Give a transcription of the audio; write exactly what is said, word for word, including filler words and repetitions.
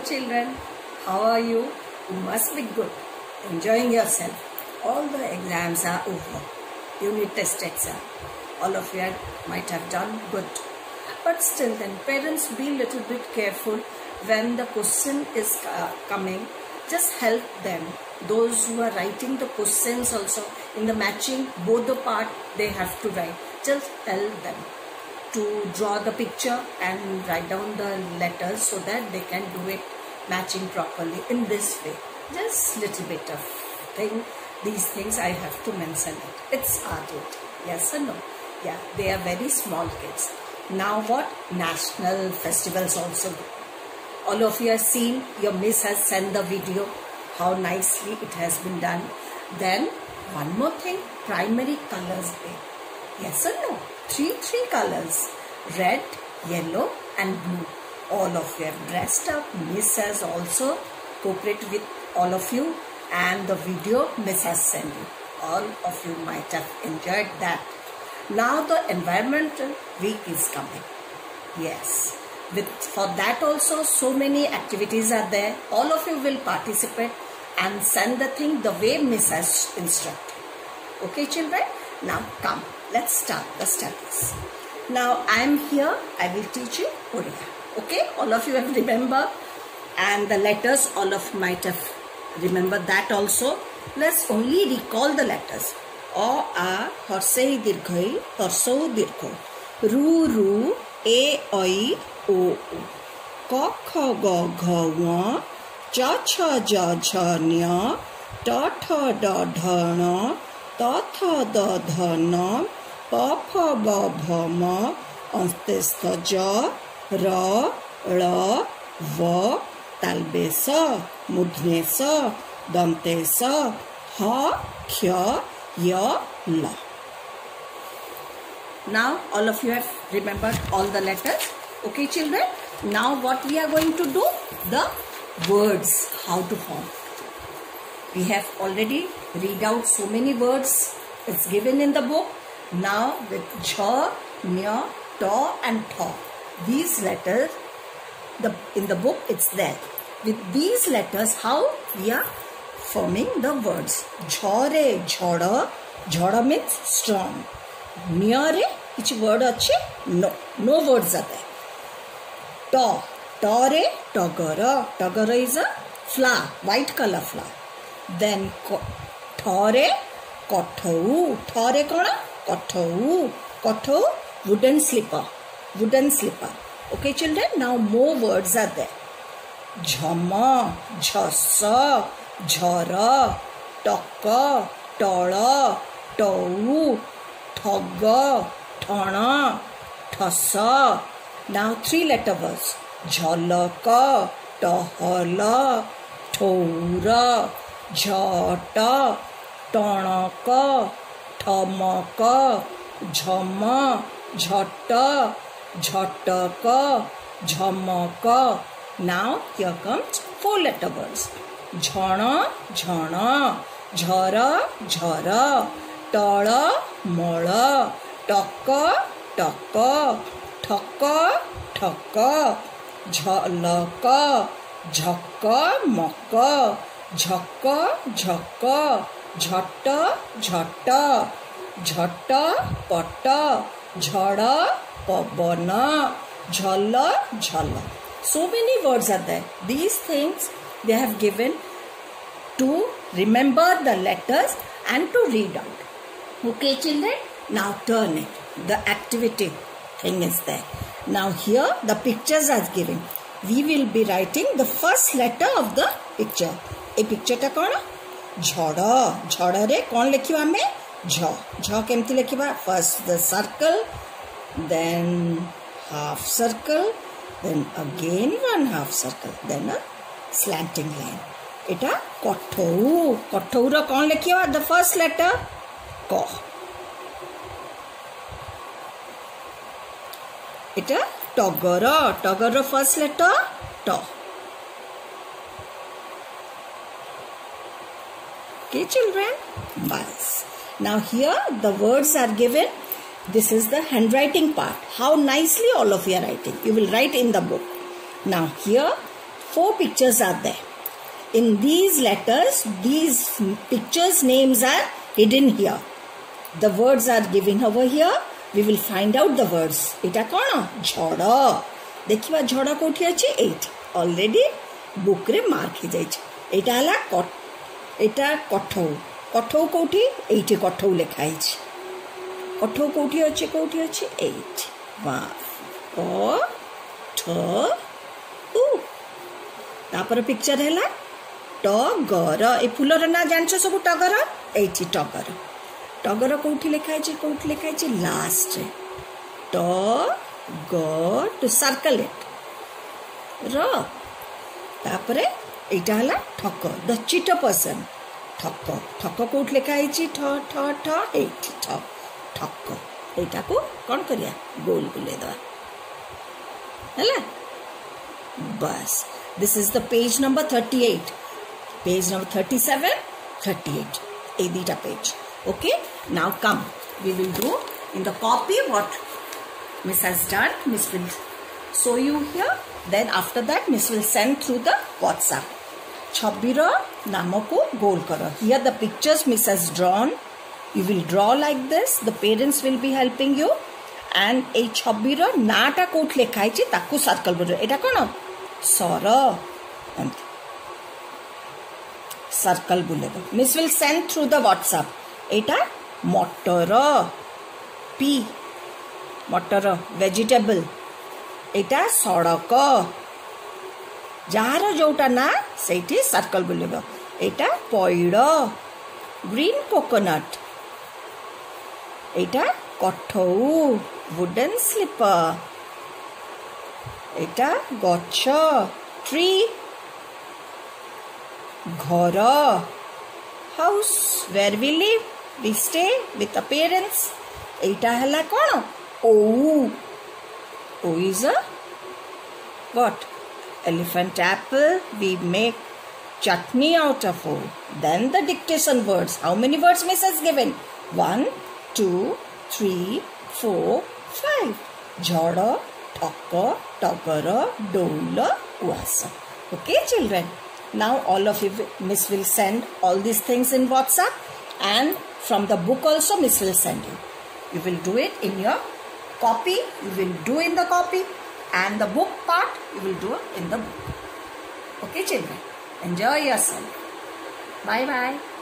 children, how are you? You must be good, enjoying yourself. All the exams are over, unit test exam. All of you might have done good. But still then, parents, be a little bit careful when the question is uh, coming. Just help them. Those who are writing the questions also, in the matching, both the part they have to write. Just help them to draw the picture and write down the letters so that they can do it matching properly in this way. Just little bit of thing. These things I have to mention it. It's our duty. Yes or no? Yeah, they are very small kids. Now what? National festivals also. All of you have seen, your miss has sent the video, how nicely it has been done. Then one more thing, primary colors day. Yes or no? Three, three colors. Red, yellow and blue. All of you have dressed up. Miss has also cooperated with all of you. And the video Miss has sent you. All of you might have enjoyed that. Now the environmental week is coming. Yes. With, for that also so many activities are there. All of you will participate and send the thing the way Miss has instructed. Okay children? Now come. Let's start the studies. Now I am here. I will teach you Oriya. Okay? All of you have remember. And the letters all of you might have remember that also. Let's only recall the letters. O, A, Horsei, Dirghai, Horsou, Dirgho. Ru, Ru, E, Oi, O, O. Ko, Kho, Go, Gho, Wa. Cha, Cha, Ja, Jha, Nya. Ta, Tha, Da, Dha, Na. Ta, Tha, Da, Dha, Na. Pa, Pha, Ba, Bha, Ma. Antes, Tha, Ja. Ra, Ra, Va. Talbe, Sa. Mudhne, Sa. Dante, Sa. Ha, Kya, Ya, La. Now all of you have remembered all the letters. Okay children. Now what we are going to do? The words. How to form. We have already read out so many words. It's given in the book. Now with Jha, Nya, Ta and Tha. These letters, the in the book it's there. With these letters, how we are forming the words. Jhore, jhada. Jhada means strong. Nyare, which word ache? No. No words are there. Ta. Tare, Tagara. Tagara is a flower. White color flower. Then Thare, Kothau. Thare kona? Kothau. Kothau, wooden slipper. Wooden slipper. Okay children. Now more words are there. Jhama, Jhasa, Jhara, Taka, Tala, Tau, Thaga, Thana, Thasa. Now three letter words. Jhalaka, Tahala, Thora, Jhata, Tanaka, Thamaka, Jhama, Jhata, Jhataka, Jhamaka. Now here comes four letter words. Jhana, Jhana, Jhara, Jhara, Tala, Mala, Taka, Taka, Thaka, Thaka, Jhalaka, Jhaka, Maka, Jhaka, Jhaka, Jhata, Jhata, Jhata, Pata, Jhada, Pavana, Jhala, Jhala. So many words are there. These things they have given to remember the letters and to read out. Okay children? Now turn it. The activity thing is there. Now here the pictures are given. We will be writing the first letter of the picture. A picture ta kona? Jhada. Jhada re kon lekhiba ame? Jha. Jha kemti lekhiba? First the circle, then half circle, then again one half circle, then a slanting line. Eta Kothau. Kothau ra kon lekhiba? The first letter Ko. Eta Tagara. Tagara first letter Ta. Okay children? Bas. Now here the words are given. This is the handwriting part. How nicely all of you are writing. You will write in the book. Now here four pictures are there. In these letters, these pictures names are hidden here. The words are given over here. We will find out the words. Eta kono? Jhada. Dekhiba jhada kouthi achi? Eight. Already book re mark hi jaichi. Eta hala kot. Eta kothau. Kothau kouthi? Eight kothau lekha heichi. Kothau kouthi achi? Kouthi achi? Eight. One. Ko. Tho. U. तापर picture है टगर ए फूलर ना जान सब turgor ये turgor turgor कौटी लिखाई कौटी लिखाई लास्ट ट ग टू सर्कल इट रे एटा हला ठक द चिट पर्सन ठक ठक कौट लिखाई ठ ठ ठ एट ठ ठक एटा को कौन करिया गोल बुले दवा हैला बस. This is the page number thirty-eight. Page number thirty-seven, thirty-eight. Edita page. Okay. Now come. We will do in the copy what Miss has done. Miss will show you here. Then after that Miss will send through the WhatsApp. Chabira namako goal karo. Here the pictures Miss has drawn. You will draw like this. The parents will be helping you. And a chabira nata kout lekhai chi taku circle bolo. Eta kono? Sora and circle bulego. Miss will send through the WhatsApp. Eta motor P motor vegetable. Eta सड़क जार जोटा ना सेठी circle बुलेबो. एटा पइड़ green coconut. एटा कठौ wooden sleeper. एटा गच्छ tree. घर house where we live we stay with the parents. एटा हला कोन ओ ओ is a what elephant apple. We make chutney out of O. Then the dictation words. How many words Miss has given? One, two, three, four, five. Jhada, thakka, tagara, dola, uasa. Okay, children. Now all of you, Miss will send all these things in WhatsApp, and from the book also Miss will send you. You will do it in your copy. You will do in the copy, and the book part you will do in the book. Okay, children. Enjoy yourself. Bye bye.